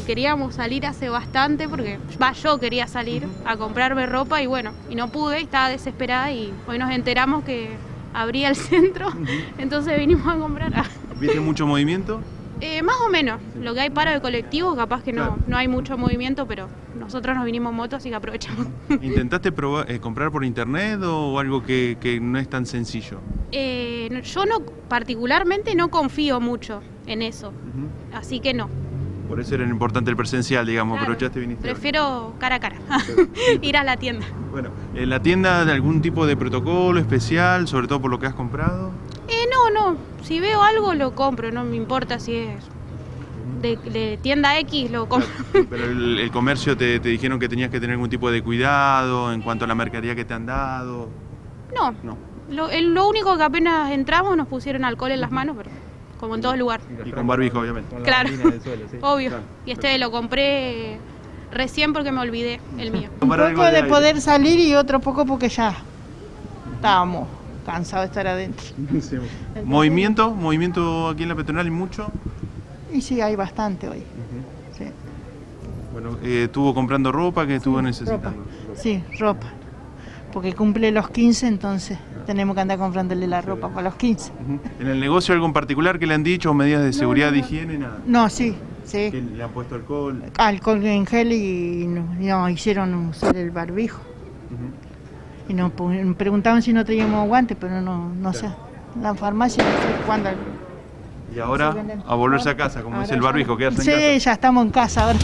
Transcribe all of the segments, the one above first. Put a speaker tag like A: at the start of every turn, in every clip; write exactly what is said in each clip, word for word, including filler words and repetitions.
A: queríamos salir hace bastante, porque va, yo quería salir a comprarme ropa y bueno, y no pude, estaba desesperada y hoy nos enteramos que abría el centro, entonces vinimos a comprar.
B: ¿Viste mucho movimiento?
A: Eh, más o menos, lo que hay paro de colectivos, capaz que no,
B: Claro.
A: no hay mucho movimiento, pero nosotros nos vinimos en moto, así que aprovechamos.
B: ¿Intentaste probar, eh, comprar por internet o algo que, que no es tan sencillo?
A: Eh, no- yo no, particularmente no confío mucho en eso,
B: Uh-huh.
A: así que no.
B: Por eso era importante el presencial, digamos,
A: Claro,
B: aprovechaste y viniste.
A: prefiero cara a cara, ir a la tienda.
B: Bueno, ¿en la tienda de algún tipo de protocolo especial, sobre todo por lo que has comprado?
A: Eh, no, no, si veo algo lo compro, no me importa si es de, de tienda X, lo compro.
B: Pero el, el comercio te, te dijeron que tenías que tener algún tipo de cuidado en cuanto a la mercadería que te han dado.
A: No,
B: No.
A: lo, el- lo único que apenas entramos nos pusieron alcohol en las manos, pero como en todo lugar.
B: Y con barbijo, obviamente.
C: Con la
A: Claro.
C: bambina del suelo, sí.
A: Obvio.
B: Claro.
A: Y este lo compré recién porque me olvidé el mío.
D: Un
B: Para algo
D: poco de
B: aire.
D: poder salir y otro poco porque ya estábamos cansados de estar adentro.
B: Sí. ¿Movimiento? ¿Movimiento aquí en la peatonal y mucho?
D: Y sí, hay bastante hoy. Sí,
B: Bueno, eh, ¿estuvo comprando ropa que estuvo
D: ropa.
B: necesitando?
D: Sí, ropa. Porque cumple los quince, entonces tenemos que andar comprándole la ropa para los quince.
B: Ujú. ¿En el negocio algo en particular que le han dicho, medidas de seguridad, de higiene, nada?
D: No, sí,
B: ¿Que
D: sí.
B: le han puesto alcohol?
D: Alcohol en gel y nos, y nos hicieron usar el barbijo.
B: Ujú.
D: Y nos pu- preguntaban si no teníamos guantes, pero no, no sé. La farmacia no sé cuándo.
B: Y ahora
D: se venden.
B: a volverse a casa, como
D: Ahora
B: dice el
D: ya-
B: barbijo, quedarse
D: Sí,
B: en casa.
D: ya estamos en casa ahora.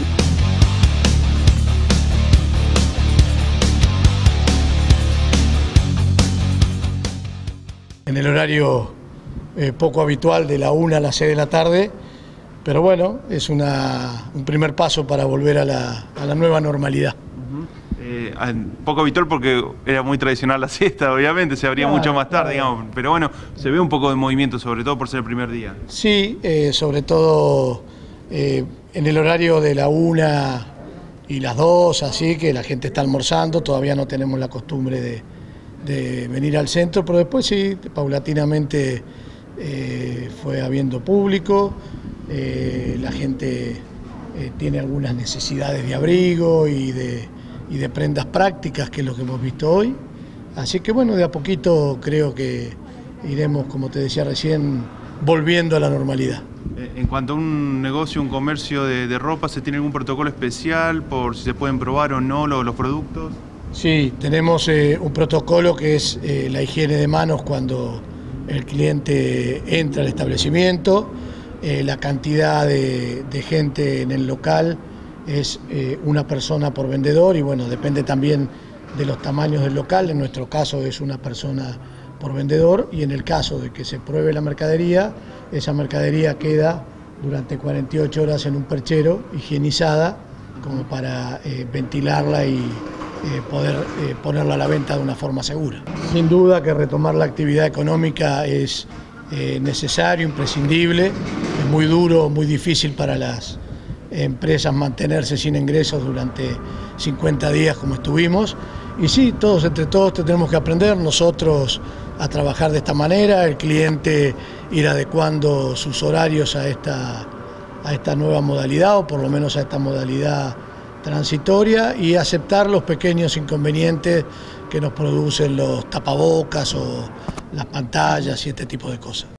E: En el horario eh, poco habitual de la una a las seis de la tarde, pero bueno, es una, un primer paso para volver a la, a la nueva normalidad.
B: Ujú. Eh, ah, poco habitual porque era muy tradicional la siesta, obviamente, se abría
E: Claro,
B: mucho más tarde,
E: claro.
B: digamos, pero bueno, se ve un poco de movimiento, sobre todo por ser el primer día.
E: Sí, eh, sobre todo eh, en el horario de la una y las dos, así que la gente está almorzando, todavía no tenemos la costumbre de, de venir al centro, pero después sí, paulatinamente eh, fue habiendo público, eh, la gente eh, tiene algunas necesidades de abrigo y de, y de prendas prácticas, que es lo que hemos visto hoy, así que bueno, de a poquito creo que iremos, como te decía recién, volviendo a la normalidad.
B: Eh, en cuanto a un negocio, un comercio de, de ropa, ¿se tiene algún protocolo especial por si se pueden probar o no los, los productos?
E: Sí, tenemos eh, un protocolo que es eh, la higiene de manos cuando el cliente entra al establecimiento, eh, la cantidad de, de gente en el local es eh, una persona por vendedor y bueno, depende también de los tamaños del local, en nuestro caso es una persona por vendedor y en el caso de que se pruebe la mercadería, esa mercadería queda durante cuarenta y ocho horas en un perchero higienizada como para eh, ventilarla y eh, poder eh, ponerla a la venta de una forma segura. Sin duda que retomar la actividad económica es eh, necesario, imprescindible, es muy duro, muy difícil para las empresas mantenerse sin ingresos durante cincuenta días como estuvimos. Y sí, todos entre todos tenemos que aprender, nosotros a trabajar de esta manera, el cliente ir adecuando sus horarios a esta, a esta nueva modalidad o por lo menos a esta modalidad transitoria y aceptar los pequeños inconvenientes que nos producen los tapabocas o las pantallas y este tipo de cosas.